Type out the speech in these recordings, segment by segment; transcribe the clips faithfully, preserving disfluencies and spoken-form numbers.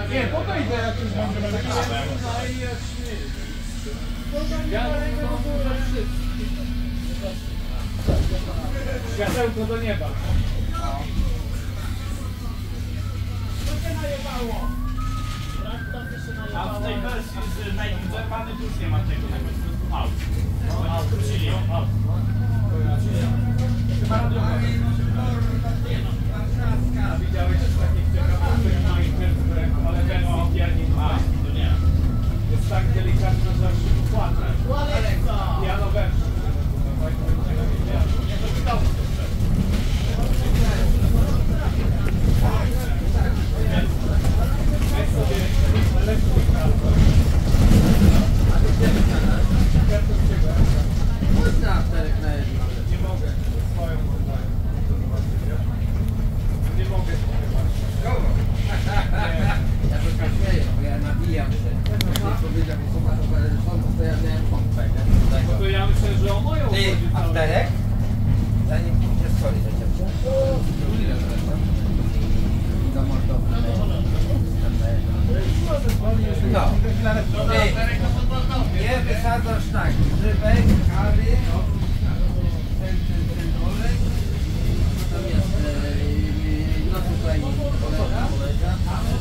Nie, podejdę jak już będziemy lecieć. Ja to dużo wszystkich. Światełko do nieba. Co się najebało? A w tej wersji z Made in Japan już nie ma tego, tak po prostu out. Oni skrócili ją. Chyba robią. Widziałeś takich ciekawych, które mają pierwszy w ręku, ale ten o piernik ma. To nie. Jest tak delikatny, że aż się płacę. Ja no węższy. Nie zapytał się przed. Weź sobie lekko kartę. Kartę z ciebie. Można czterech na jedno. Nie mogę. Swoją oddaję. Nie mogę. Ja to tak śmieję, bo ja nabijam się. Jak powiedział, że są to ja miałem pompę. No to ja myślę, że o moją Ty, chodzi a cały czterech? Zanim pójdzie z soli, to ile zresztą? To można no, ty, nie wysadzasz tak, grzybek, kawy, ten, ten, ten olej, natomiast no tutaj kolega, kolega,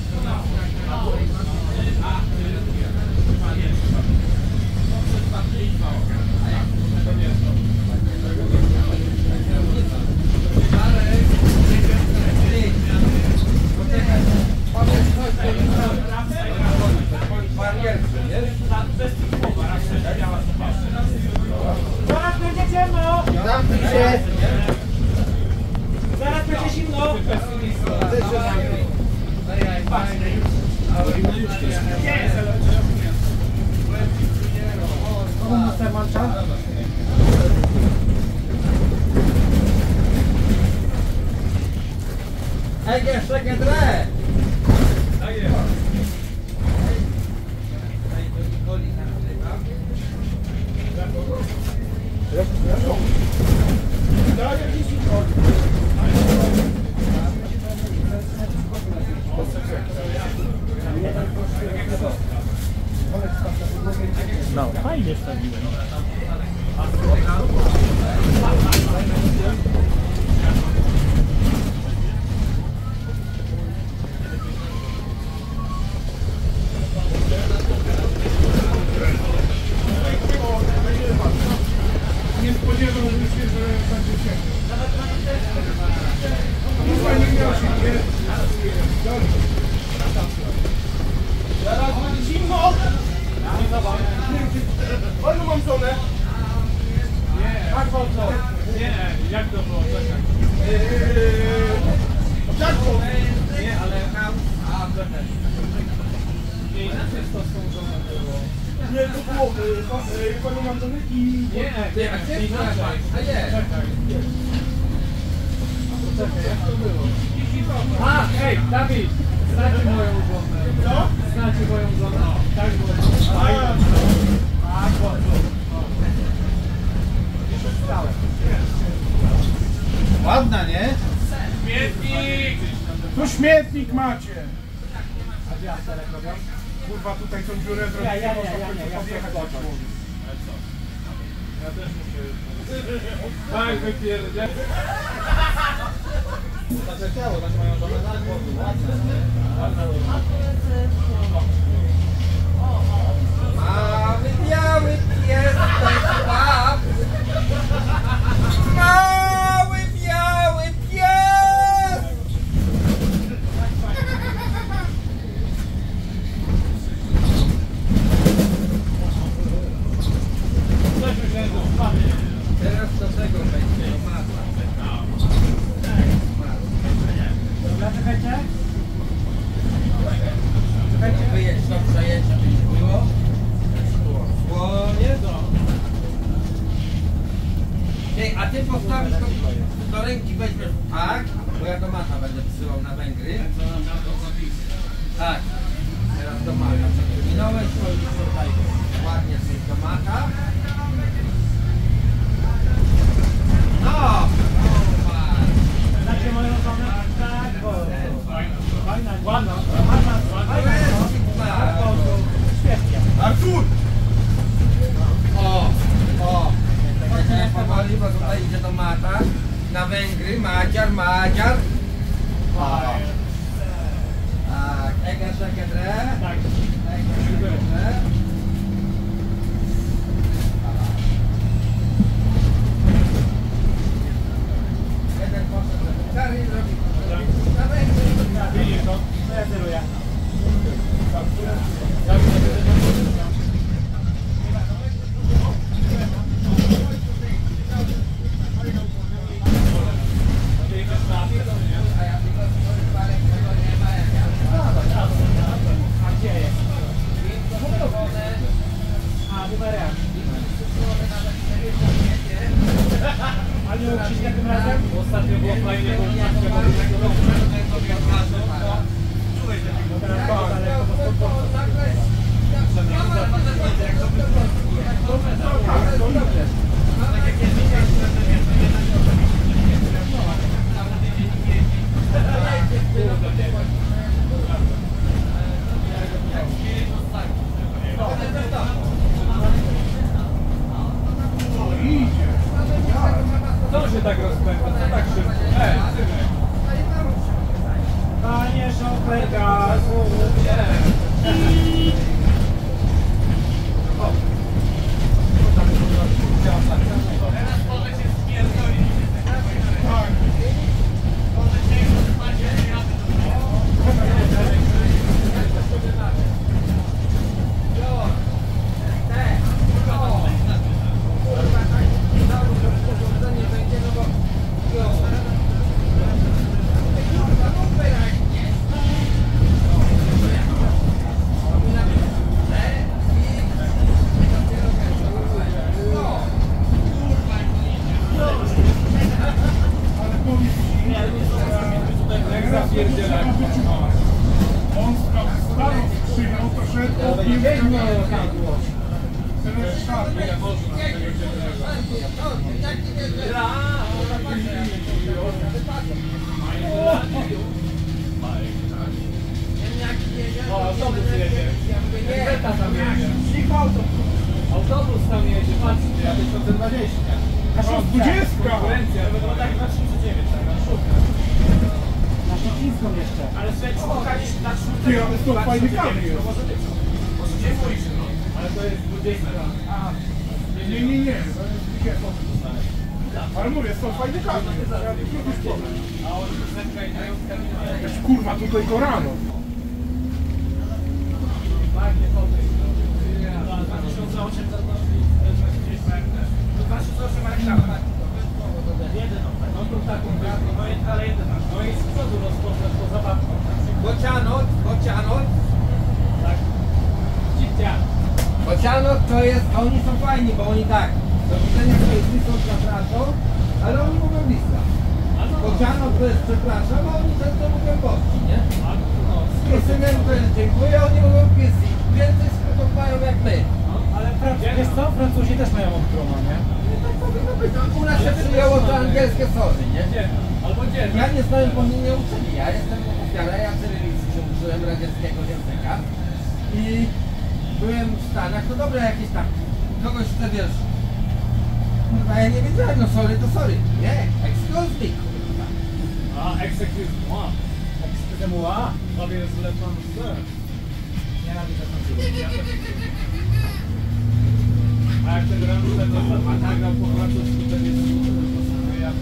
Zaraz będzie ciemno! zamknij się! Zaraz będzie zimno! Ej, jeszcze gedre! No, fajnie wstawiłem. Nie spodziewałbym się, że będzie ciemno. No fajnie miał się, nie? Zaraz będzie zimno! Panu mam żonę? Nie. Tak wolno? Nie, jak to było? Czekaj. Tak wolno? Nie, ale... A, czekaj. Nie, inaczej z tą żoną było. Nie, to było, y, panu mam żonę i... Nie, Ty, a gdzie jest inaczej. A nie. Czekaj. Czekaj, jak to było? A, hej, Dawid! Znacie moją żonę. Co? Znacie moją żonę. Tak było. A, a, Ładna, nie? śmietnik! Tu śmietnik macie! A gdzie Asterek robią? Kurwa, tutaj tą dziurę zrobić. Ja, ja, ja, ja, ja, ja, podjechać do człowieka. Ja też muszę... Tak, wypierdzie. Znaczy ciało, znaczy mają żonę na głowie. Mały biały pies, to jest łap. Mały biały pies! Teraz do tego będzie. Dobra, czekajcie. Wyjedź to przejęcie, by było. Słonie. Ej, a ty postawisz to do ręki, weźmiesz tak, bo ja do mata będę wysyłał na Węgry. Tak. Teraz do mata. Minąłeś to już tutaj ładnie sobie do mata. No! Znacie moją żonę? Tak, bo... Fajna, ładna. Ładna, ładna. Świetnie. Artur! O, o. Poczekaj powoli, bo tutaj idzie do mata. Na Węgry, Madziar, Madziar. O. Tak, Eger, Szegedre. Tak. Eger, Szegedre. Jeden poszedł do Bułgarii, drugi poszedł na Węgry. Widzisz to? No ja zeruję. A gdzie jest? A, numerem. A nie uczyć takim razem? Ostatnio było fajnie, bo Co się tak rozpędza? Co tak szybko? Ej, synek. Panie szoferka, On stał skrzynią, to szedł od nim. Teraz szarpie. O, autobus jedzie. Beta tam jedzie. Autobus tam jedzie, patrzcie. Ja tylko dwadzieścia. O, dwudziestka! Konkurencja, ale to tak na trzydzieści dziewięć, tak na szóstkę. na Szczecińską jeszcze. Ale słuchajcie, szukali na szóstkę. Ty, ale to fajny kamień jest. To może być. Może nie pójść, no. Ale to jest dwudziestka. A, Nie, nie, nie. To jest dwudziestka. Ale mówię, są fajne kamienie. Ja kiedyś powiem. a on szóstka i dziewiątka nie ma. Jakaś kurwa tutaj go rano. Fajnie, potem. dwa tysiące osiemset dwa tysiące osiem reklama. Jeden, no to taką, no i ale jeden. No i z przodu rozpocząć po zabawką. Bocianot, Bocianot. Tak. Cipcia. Bocianot to jest, oni są fajni, bo oni tak, do widzenia swojej są przepraszą, ale oni mówią lista. Bocianot to jest przepraszam, a oni często mówią boski, nie? Piesynem to jest dziękuję, oni mówią piesy. Więcej skrótów mają jak my. Ale Franc- wiesz co? Francuzi też mają odgroma, nie? Tak powinno być. U nas się przyjęło to angielskie sorry, nie? Albo dziennie. Ja nie znałem, bo mnie nie uczyli. Ja jestem ofiarą, ja cyrylicy się uczyłem radzieckiego języka. I byłem w Stanach, to dobre jakieś tam, kogoś chce wiesz. Kurwa, ja nie wiedziałem, no sorry to sorry. Nie, excuse me, kurwa. A, execute moi. Excusez-moi. Tobie jest lepszą sir. Nienawidzę Francuzów. A jak ten Ramstein to nagrał po francusku, to nie jest ja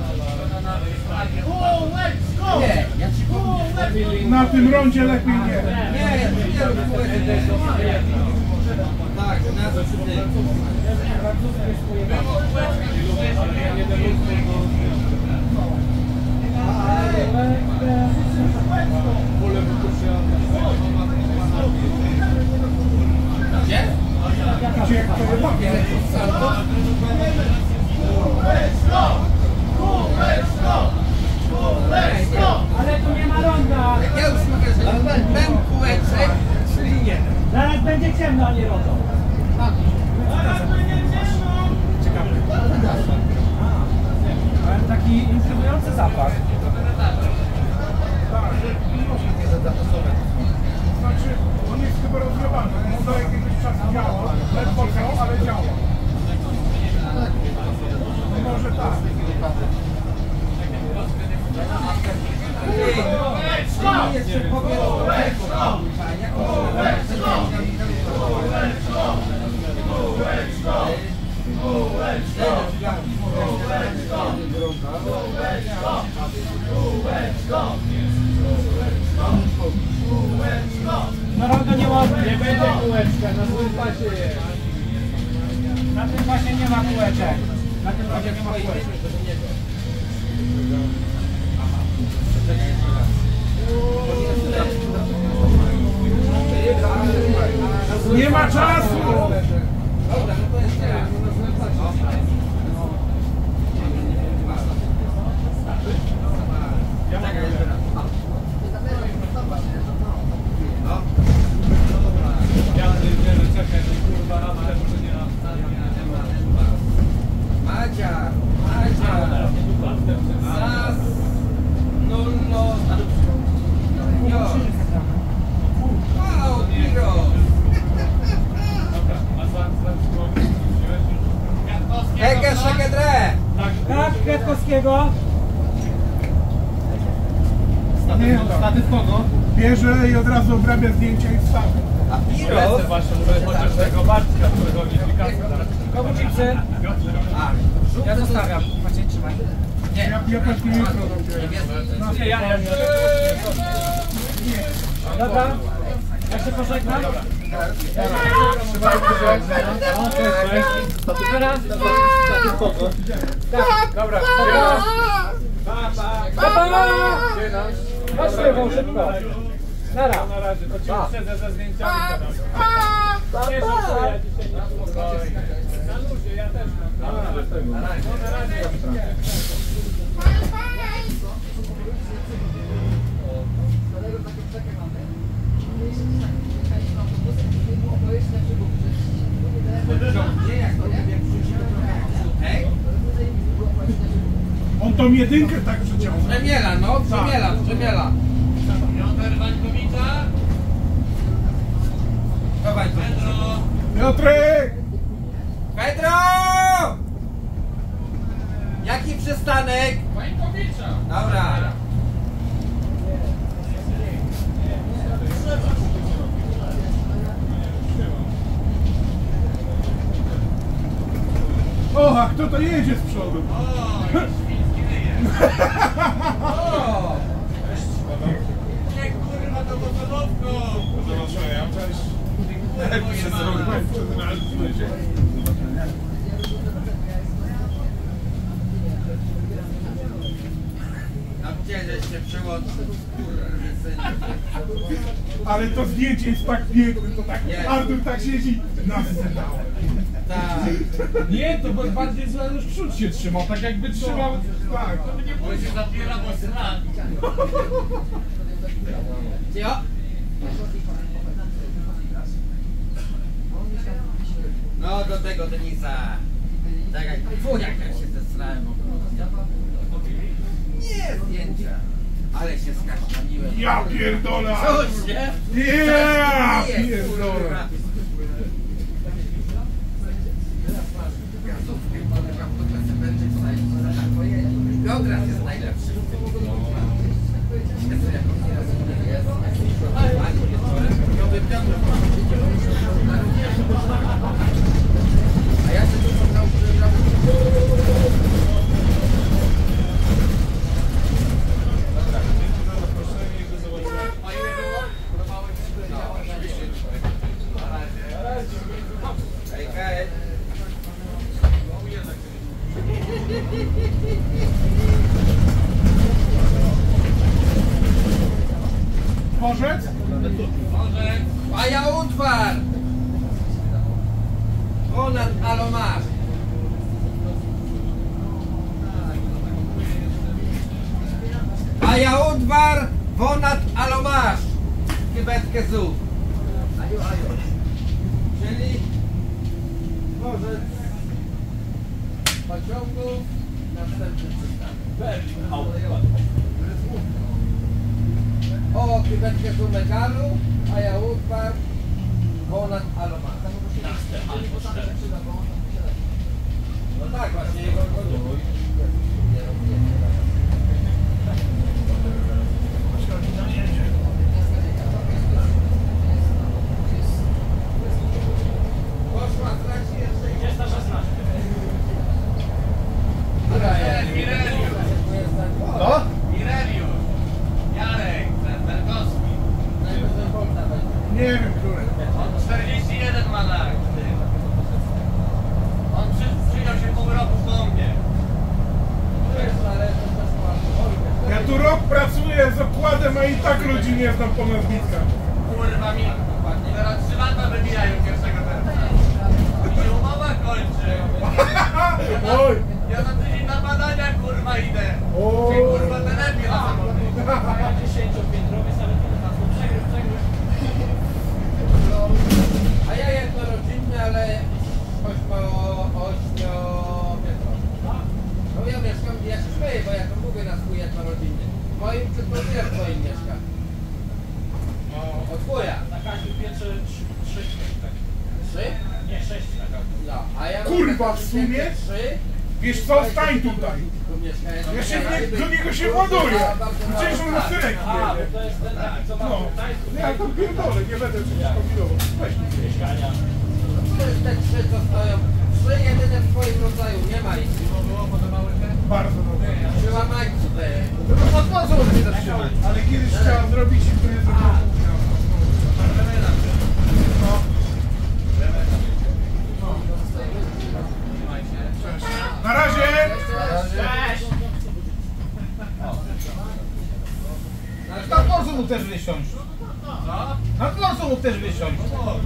Nie, ja ci powiem. Na tym rondzie lepiej nie. Nie, ja nie lubię powiedzieć. Tak, u nas to ty. Francuzów jest pojebane. Gdzie? Gdzie jak to jest? Ale tu nie ma ronda. Ja już mówię, że ten kółeczek, czyli nie. Zaraz będzie ciemno, a nie rondo. Ciekawe. Ale taki intrygujący zapach. Znaczy, on jest chyba rozgrywany. On do jakiegoś czasu działa. Ledwo co, ale działa. No może tak. Jeszcze powiem o Na rogo nie ma, Nie będzie kółeczka, na złym pasie jest. na tym pasie nie ma kółeczek. Na tym pasie nie ma kółeczek. Nie ma czasu! Dobra, no to jest teraz. Ja nie czekaj, no kurwa, a ale może nie ma. Madzia, Madzia, Zas, Nullo, Jo, Wow, Miro. Dobra, a za za Hege, szege, dre. Tak, Kwiatkowskiego. Nie, Statyw kogo? bierze i od razu obrabia zdjęcia i wstawia. A Miro? Lecę właśnie, żeby chociaż tego Bartka, którego nie klikacie. Komu chipsy? A, Ja zostawiam. Macie, trzymaj. nie, Ja, ja pewnie jutro nie robię. Nie, ja nie. Dobra. Ja się pożegnam. Teraz. Dobra, Chodź Rafał, szybko. Nara. na razie, to ci uprzedzę ze zdjęciami teraz. Nie, że ja dzisiaj nie spokojnie. Na luzie, ja też mam. No, na razie. On tą jedynkę tak przeciąga. Przemiela, no, przemiela, przemiela. Dawaj, Pedro. Piotrek! Pedro! Jaki przystanek? Dobra. O, a kto to jedzie z przodu? O! Nie, kurwa, to motorówką! Zobaczyłem, cześć. No gdzie żeś się przełączył? Ale to zdjęcie jest tak piękne, to tak Nie. Artur tak siedzi na scenałem. Tak. Nie, to bo bardziej już przód się trzymał, tak jakby trzymał. Tak. Bo się zapiera po stran. Cio? No do tego Denisa. Tak jak, fu, jak ja się zesrałem okrutnie. Nie zdjęcia. Ale się skasztaniłem. Ja pierdolę! Cóż, nie? Ja Jest, pierdolę! kurwa. Gazówkę, kurwa, w ogóle sobie będzie wstać. Biograz jest najlepszy. Jezu, jak on teraz jest. Nowy Piotr. A ja się tu poznał, że Hej, hej. Dworzec? A ja utwar! Ponad Alomar. A ja utwar ponad Alomar. Kybetkę zów. Czyli dworzec pociągów, następny przystanek. Berlin, auto. o kybetkę z megalu, a ja układ ponad aloma. No tak, właśnie jego koduj. Poszła w trakcie jeszcze dwadzieścia szesnaście. No? Ireliusz, Jarek, Bergowski. Nie wiem, który. On czterdzieści jeden ma lat. On przy, przyjął się pół roku po mnie. Ja tu rok pracuję z okładem, a i tak ludzi nie znam po nazwiskach. Kurwa mi. Teraz trzy lata wybijają pierwszego termina. Mi się umowa kończy. Oj! Ja za tydzień na badania kurwa idę. Oj. Ty kurwa telepie na samochodzie. dziesięciopiętrowy samochód, przegryw, przegryw. A ja jednorodzinny, ale ośmio, ośmiopiętrowy. No ja mieszkam, ja się śmieję, bo ja to mówię na swój jednorodzinny. W moim czy to nie w twoim mieszka? Od twoja. Na każdym piętrze sześć, tak. Trzy? Nie, sześć na każdym. No, a ja mam Kurwa, na w sumie? trzy. Wiesz co, stań tutaj. Tu mieszkają. Ja się nie, do niego się ładuję. Przecież on na syrek A, bo jedzie. to jest ten taki, co ma No, tutaj, ja to pierdolę, nie będę przecież kombinował. Weź mi gdzieś. mieszkania. To jest te trzy, co stoją. Trzy jedyne w swoim rodzaju, nie ma ich. Bardzo dobrze. Była Majku te. No to co mnie zatrzymać? Ale kiedyś chciałam zrobić i to nie zrobiłam. No. Na razie! Cześć! Na dworcu mógł też wysiąść. Na dworcu mógł też wysiąść.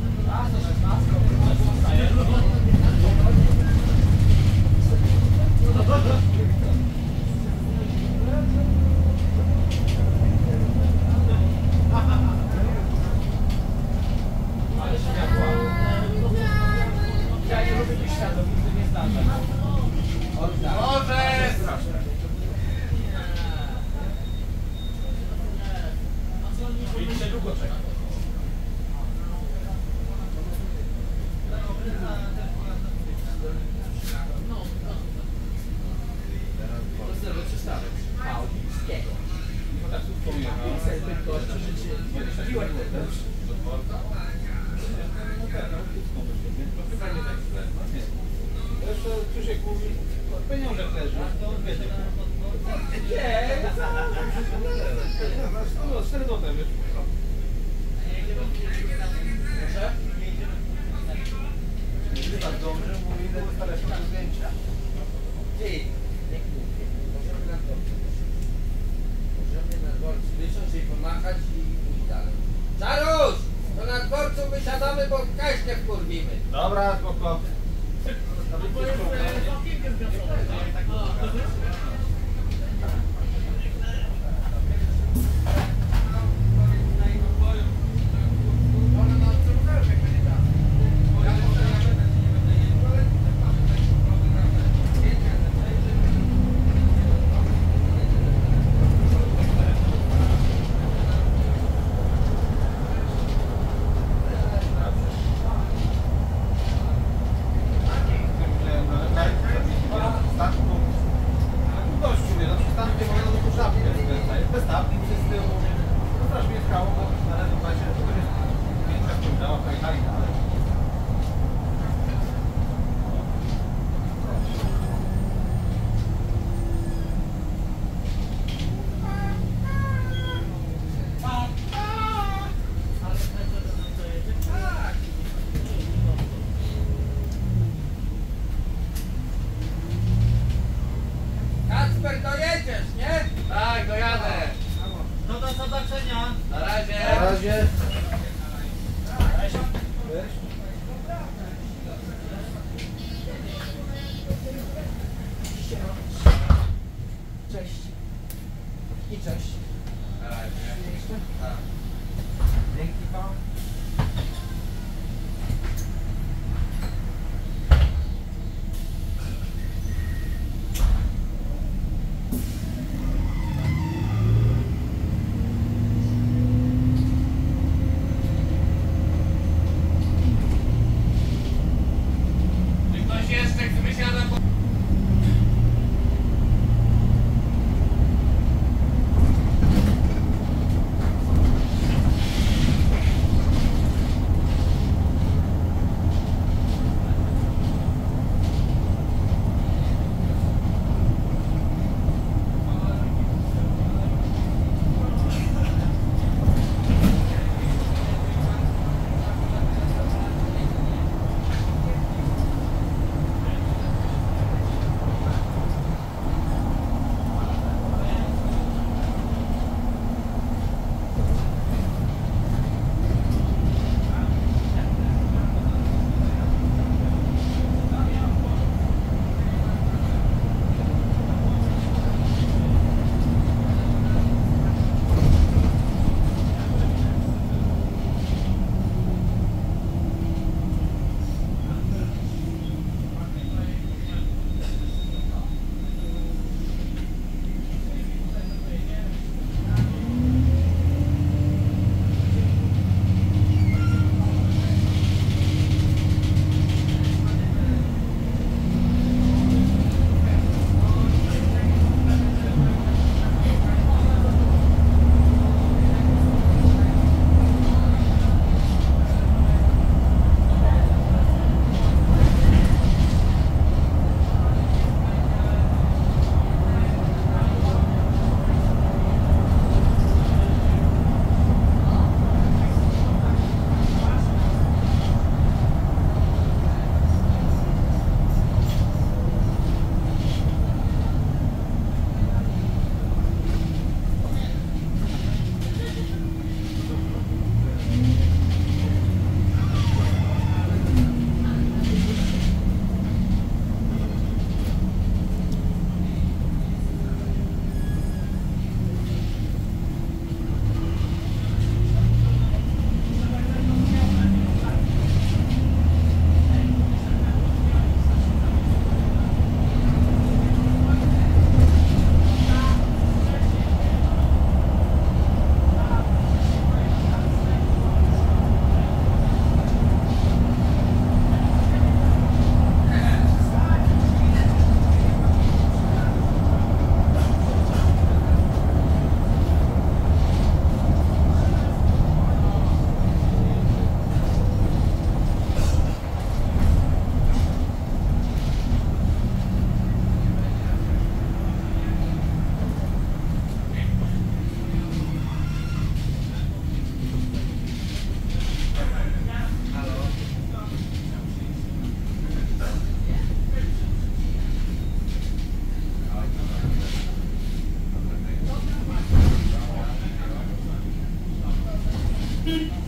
Ale światła. Ja nie lubię tych światła, nigdy nie zdarzę. Może! I dzisiaj długo czekam. Zresztą Krzysiek mówi, pieniążek leży, to on wiedzie. Nie, no, cztery złote wiesz. Proszę? Tak dobrze, mówi, ile wystarczy do zdjęcia. Ty, możemy na dworcu. Możemy na dworcu wysiąść i pomachać i pójść dalej. Czaruś! To na dworcu wysiadamy, bo kaśkę wkurwimy. Dobra, spoko. Kacper, dojedziesz, nie? Tak, dojadę. No do zobaczenia. Na razie. Na razie. Cześć. I cześć. Na razie. Tak. Dzięki wam. Dobra.